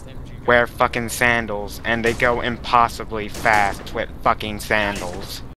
wear fucking sandals, and they go impossibly fast with fucking sandals.